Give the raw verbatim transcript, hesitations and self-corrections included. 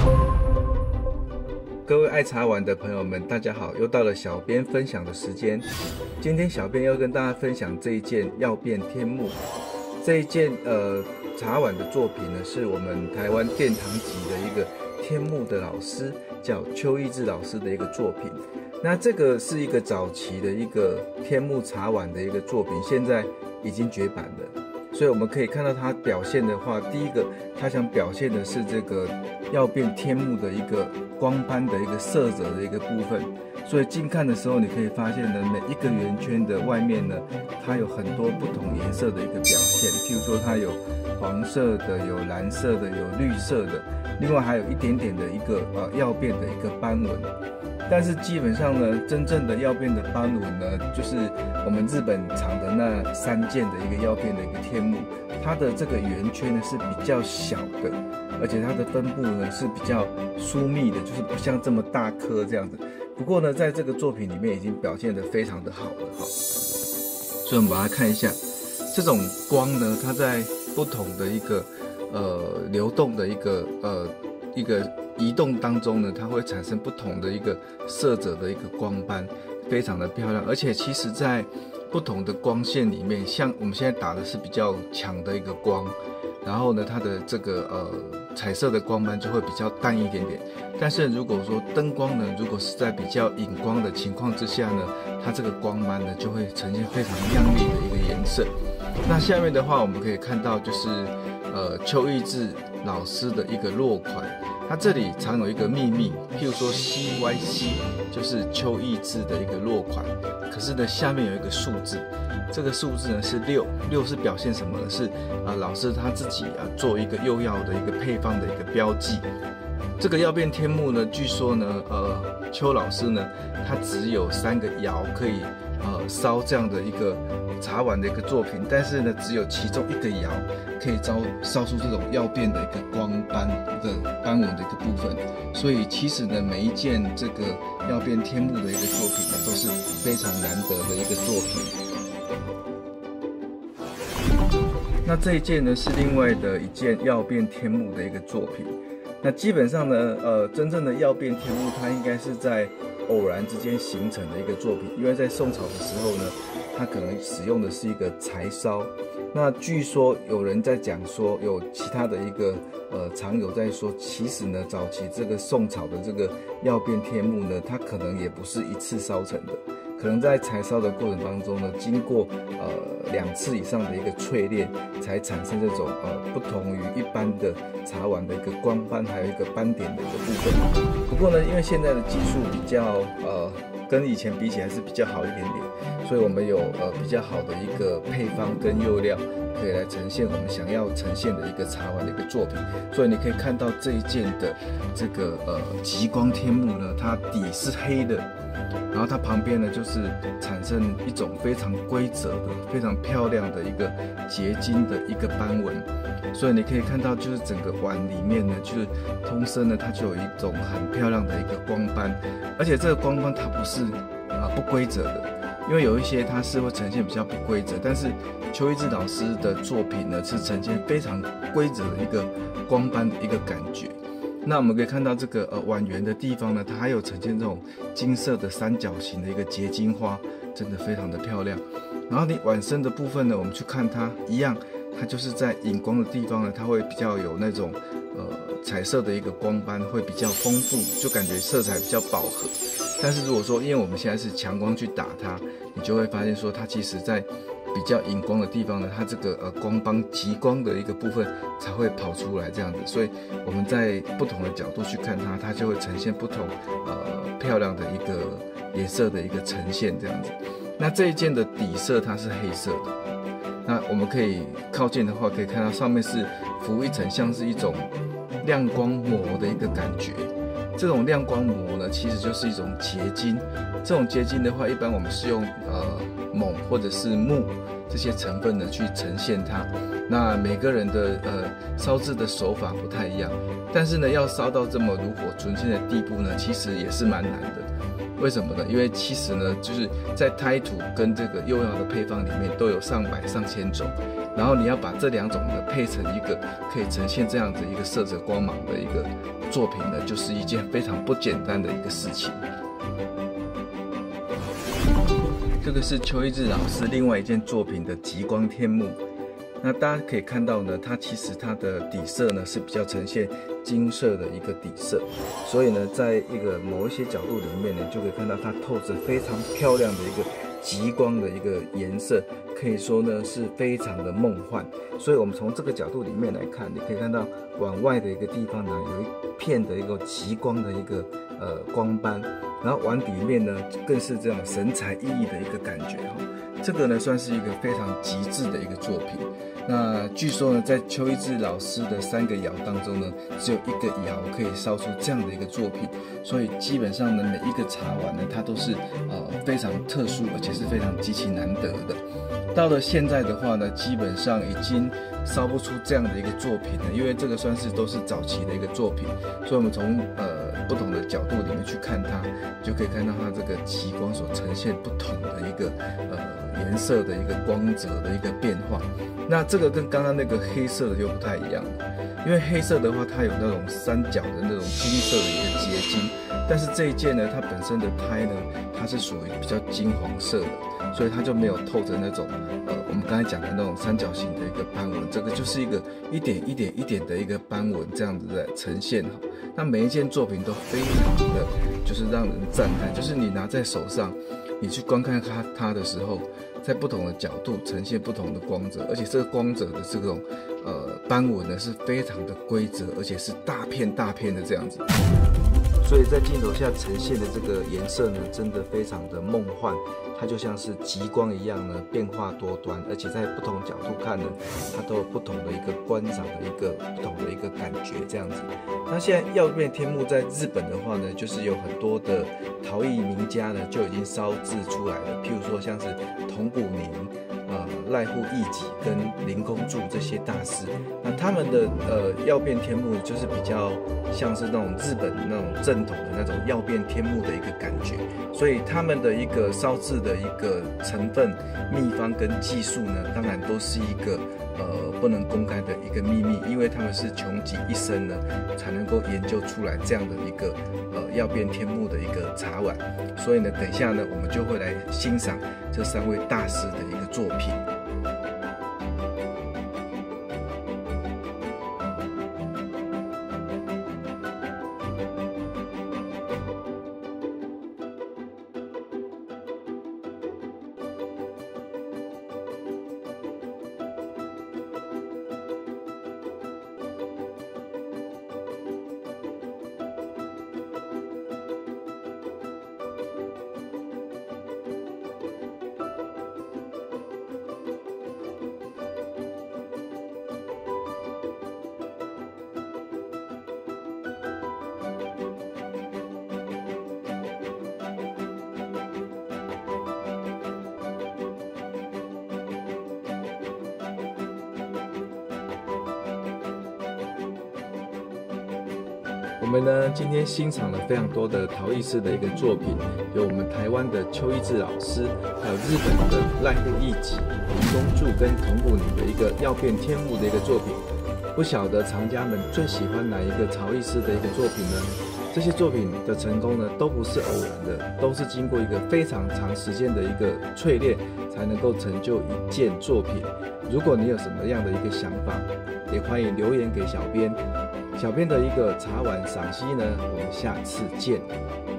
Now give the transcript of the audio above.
各位爱茶玩的朋友们，大家好，又到了小编分享的时间。今天小编要跟大家分享这一件曜变天目。这一件呃茶碗的作品呢，是我们台湾殿堂级的一个天目的老师，叫邱义志老师的一个作品。那这个是一个早期的一个天目茶碗的一个作品，现在已经绝版了。所以我们可以看到它表现的话，第一个，它想表现的是这个曜变天目的一个光斑的一个色泽的一个部分。所以近看的时候，你可以发现呢，每一个圆圈的外面呢，它有很多不同颜色的一个表现。譬如说，它有黄色的，有蓝色的，有绿色的，另外还有一点点的一个呃曜变的一个斑纹。但是基本上呢，真正的曜变的斑纹呢，就是我们日本厂的那三件的一个曜变的一个天目，它的这个圆圈呢是比较小的，而且它的分布呢是比较疏密的，就是不像这么大颗这样子。不过呢，在这个作品里面已经表现得非常的好了哈。所以我们把它看一下，这种光呢，它在不同的一个呃流动的一个呃一个移动当中呢，它会产生不同的一个色泽的一个光斑，非常的漂亮。而且其实在不同的光线里面，像我们现在打的是比较强的一个光，然后呢，它的这个呃彩色的光斑就会比较淡一点点。但是如果说灯光呢，如果是在比较隐光的情况之下呢，它这个光斑呢就会呈现非常亮丽的一个颜色。那下面的话，我们可以看到就是呃邱义志老师的一个落款。它这里藏有一个秘密，譬如说 C Y C 就是邱义志的一个落款，可是呢下面有一个数字，这个数字呢是六，六是表现什么呢？是啊、呃、老师他自己啊做一个釉药的一个配方的一个标记。这个曜变天目呢，据说呢，呃邱老师呢他只有三个窑可以呃烧这样的一个茶碗的一个作品，但是呢只有其中一个窑可以烧烧出这种曜变的一个光斑一个斑纹的一个部分。所以其实呢每一件这个曜变天目的一个作品呢都是非常难得的一个作品。那这一件呢是另外的一件曜变天目的一个作品。那基本上呢，呃，真正的曜变天目它应该是在偶然之间形成的一个作品，因为在宋朝的时候呢，它可能使用的是一个柴烧。那据说有人在讲说，有其他的一个呃常友在说，其实呢，早期这个宋朝的这个曜变天目呢，它可能也不是一次烧成的，可能在柴烧的过程当中呢，经过呃两次以上的一个淬炼，才产生这种呃不同于一般的茶碗的一个光斑，还有一个斑点的一个部分。不过呢，因为现在的技术比较呃跟以前比起来是比较好一点点，所以我们有呃比较好的一个配方跟釉料，可以来呈现我们想要呈现的一个茶碗的一个作品。所以你可以看到这一件的这个呃极光天目呢，它底是黑的。然后它旁边呢，就是产生一种非常规则的、非常漂亮的一个结晶的一个斑纹，所以你可以看到，就是整个碗里面呢，就是通身呢，它就有一种很漂亮的一个光斑，而且这个光斑它不是啊不规则的，因为有一些它是会呈现比较不规则，但是邱义志老师的作品呢，是呈现非常规则的一个光斑的一个感觉。那我们可以看到这个呃碗圆的地方呢，它还有呈现这种金色的三角形的一个结晶花，真的非常的漂亮。然后你碗身的部分呢，我们去看它一样，它就是在隐光的地方呢，它会比较有那种呃彩色的一个光斑，会比较丰富，就感觉色彩比较饱和。但是如果说因为我们现在是强光去打它，你就会发现说它其实在比较隐光的地方呢，它这个呃光斑极光的一个部分才会跑出来这样子，所以我们在不同的角度去看它，它就会呈现不同呃漂亮的一个颜色的一个呈现这样子。那这一件的底色它是黑色的，那我们可以靠近的话，可以看到上面是浮一层像是一种亮光膜的一个感觉。这种亮光膜呢，其实就是一种结晶。这种结晶的话，一般我们是用呃锰或者是钼这些成分呢去呈现它。那每个人的呃烧制的手法不太一样，但是呢，要烧到这么炉火纯青的地步呢，其实也是蛮难的。为什么呢？因为其实呢，就是在胎土跟这个釉药的配方里面都有上百上千种， 然后你要把这两种呢配成一个可以呈现这样子一个色泽光芒的一个作品呢，就是一件非常不简单的一个事情。这个是邱一志老师另外一件作品的极光天幕。那大家可以看到呢，它其实它的底色呢是比较呈现金色的一个底色，所以呢，在一个某一些角度里面呢，就可以看到它透着非常漂亮的一个极光的一个颜色，可以说呢是非常的梦幻。所以我们从这个角度里面来看，你可以看到往外的一个地方呢，有一片的一个极光的一个呃光斑，然后往里面呢更是这种神采奕奕的一个感觉哈。这个呢算是一个非常极致的一个作品。那据说呢，在邱一志老师的三个窑当中呢，只有一个窑可以烧出这样的一个作品，所以基本上呢，每一个茶碗呢，它都是呃非常特殊，而且是非常极其难得的。到了现在的话呢，基本上已经烧不出这样的一个作品了，因为这个算是都是早期的一个作品，所以我们从呃不同的角度里面去看它，就可以看到它这个极光所呈现不同的一个呃颜色的一个光泽的一个变化。那这个跟刚刚那个黑色的又不太一样了，因为黑色的话，它有那种三角的那种金色的一个结晶，但是这一件呢，它本身的胎呢，它是属于比较金黄色的，所以它就没有透着那种呃我们刚才讲的那种三角形的一个斑纹，这个就是一个一点一点一点的一个斑纹这样子的呈现哈。那每一件作品都非常的就是让人赞叹，就是你拿在手上，你去观看它它的时候，在不同的角度呈现不同的光泽，而且这个光泽的这种呃斑纹呢是非常的规则，而且是大片大片的这样子。所以在镜头下呈现的这个颜色呢，真的非常的梦幻，它就像是极光一样呢，变化多端，而且在不同角度看呢，它都有不同的一个观赏的一个不同的一个感觉这样子。那现在曜变天幕在日本的话呢，就是有很多的陶艺名家呢就已经烧制出来了，譬如说像是桐谷宁、呃濑户义己跟林宫助这些大师，那他们的呃曜变天幕就是比较像是那种日本那种正统的那种曜变天幕的一个感觉，所以他们的一个烧制的一个成分、秘方跟技术呢，当然都是一个呃不能公开的一个秘密，因为他们是穷极一生呢才能够研究出来这样的一个呃曜变天幕的一个茶碗，所以呢，等一下呢，我们就会来欣赏这三位大师的一个作品。我们呢今天欣赏了非常多的陶艺师的一个作品，有我们台湾的邱一志老师，还有日本的濑户义己、林宫助跟桐谷宁的一个曜变天幕的一个作品。不晓得藏家们最喜欢哪一个陶艺师的一个作品呢？这些作品的成功呢，都不是偶然的，都是经过一个非常长时间的一个淬炼，才能够成就一件作品。如果你有什么样的一个想法，也欢迎留言给小编。小编的一个茶碗赏析呢，我们下次见。